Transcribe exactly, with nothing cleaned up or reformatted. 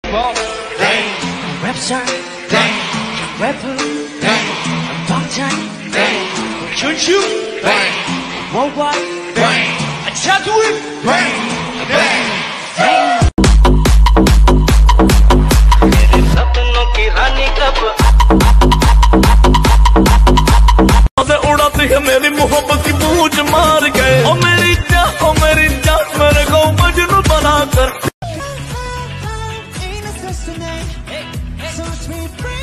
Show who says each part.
Speaker 1: pop, bang, website, bang, rapper, bang, part-time, bang, choo-choo, bang, worldwide, bang, Chadwick, bang, bang, bang. मेरे सपनों की रानी कब उड़ाती है मेरी मोहब्बत की बूझ मार गए। ओ मेरी जान, ओ मेरी जान, मेरे को मजनू बना कर